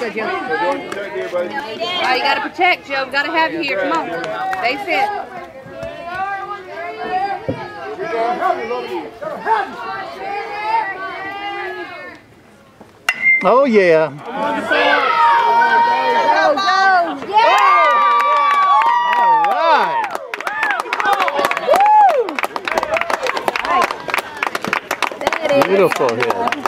go, Joe. Oh, you got to protect, Joe. Got to have you here. Come on. Stay fit. Oh, yeah. Go, go. Yeah! All right. Beautiful hit.